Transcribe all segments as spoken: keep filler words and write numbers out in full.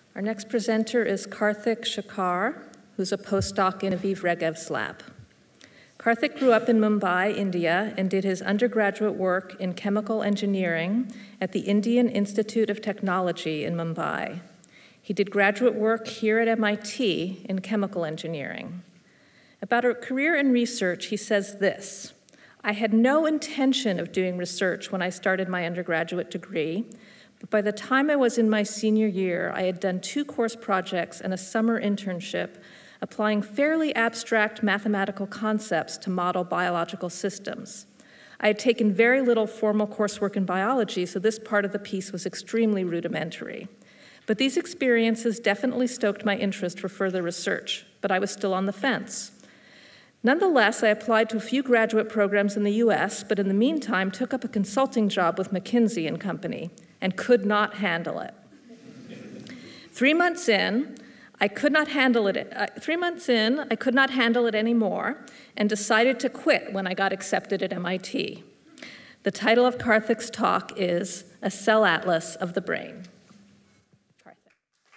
Our next presenter is Karthik Shekhar, who's a postdoc in Aviv Regev's lab. Karthik grew up in Mumbai, India, and did his undergraduate work in chemical engineering at the Indian Institute of Technology in Mumbai. He did graduate work here at M I T in chemical engineering. About a career in research, he says this: I had no intention of doing research when I started my undergraduate degree, but by the time I was in my senior year, I had done two course projects and a summer internship applying fairly abstract mathematical concepts to model biological systems. I had taken very little formal coursework in biology, so this part of the piece was extremely rudimentary. But these experiences definitely stoked my interest for further research, but I was still on the fence. Nonetheless, I applied to a few graduate programs in the U S, but in the meantime took up a consulting job with McKinsey and Company and could not handle it. Three months in, I could not handle it. Uh, three months in, I could not handle it anymore and decided to quit when I got accepted at M I T. The title of Karthik's talk is A Cell Atlas of the Brain. Karthik.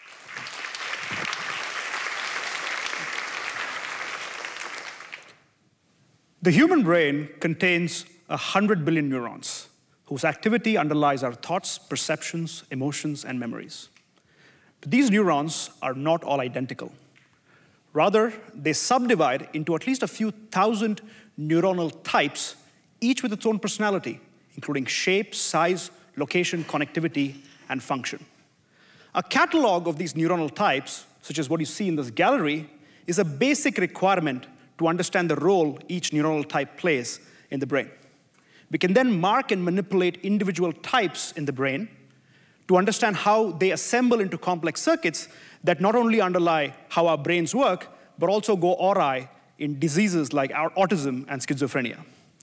The human brain contains one hundred billion neurons, whose activity underlies our thoughts, perceptions, emotions, and memories. But these neurons are not all identical. Rather, they subdivide into at least a few thousand neuronal types, each with its own personality, including shape, size, location, connectivity, and function. A catalog of these neuronal types, such as what you see in this gallery, is a basic requirement to understand the role each neuronal type plays in the brain. We can then mark and manipulate individual types in the brain to understand how they assemble into complex circuits that not only underlie how our brains work, but also go awry in diseases like autism and schizophrenia.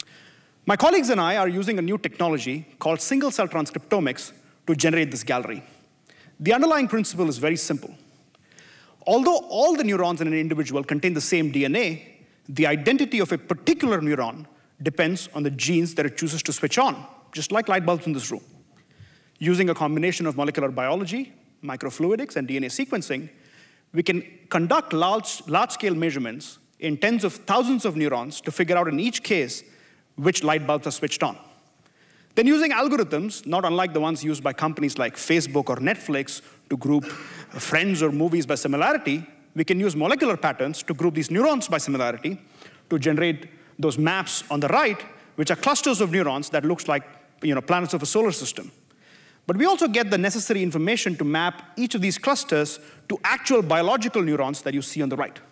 My colleagues and I are using a new technology called single-cell transcriptomics to generate this gallery. The underlying principle is very simple. Although all the neurons in an individual contain the same D N A, the identity of a particular neuron depends on the genes that it chooses to switch on, just like light bulbs in this room. Using a combination of molecular biology, microfluidics, and D N A sequencing, we can conduct large, large-scale measurements in tens of thousands of neurons to figure out in each case which light bulbs are switched on. Then using algorithms, not unlike the ones used by companies like Facebook or Netflix to group friends or movies by similarity, we can use molecular patterns to group these neurons by similarity to generate those maps on the right, which are clusters of neurons that looks like, you know, planets of a solar system. But we also get the necessary information to map each of these clusters to actual biological neurons that you see on the right.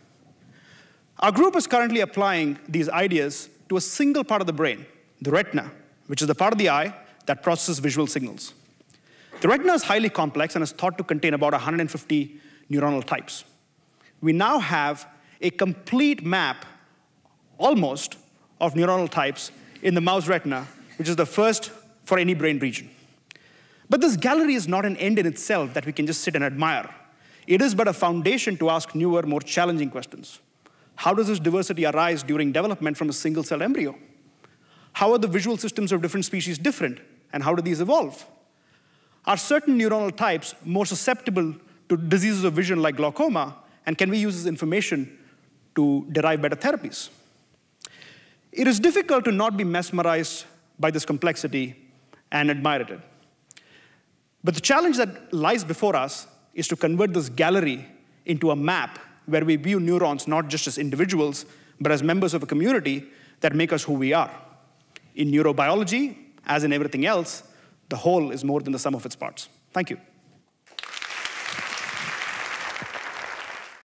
Our group is currently applying these ideas to a single part of the brain, the retina, which is the part of the eye that processes visual signals. The retina is highly complex and is thought to contain about one hundred fifty neuronal types. We now have a complete map, almost, of neuronal types in the mouse retina, which is the first for any brain region. But this gallery is not an end in itself that we can just sit and admire. It is but a foundation to ask newer, more challenging questions. How does this diversity arise during development from a single-cell embryo? How are the visual systems of different species different, and how do these evolve? Are certain neuronal types more susceptible to diseases of vision like glaucoma, and can we use this information to derive better therapies? It is difficult to not be mesmerized by this complexity and admire it. But the challenge that lies before us is to convert this gallery into a map where we view neurons not just as individuals, but as members of a community that make us who we are. In neurobiology, as in everything else, the whole is more than the sum of its parts. Thank you.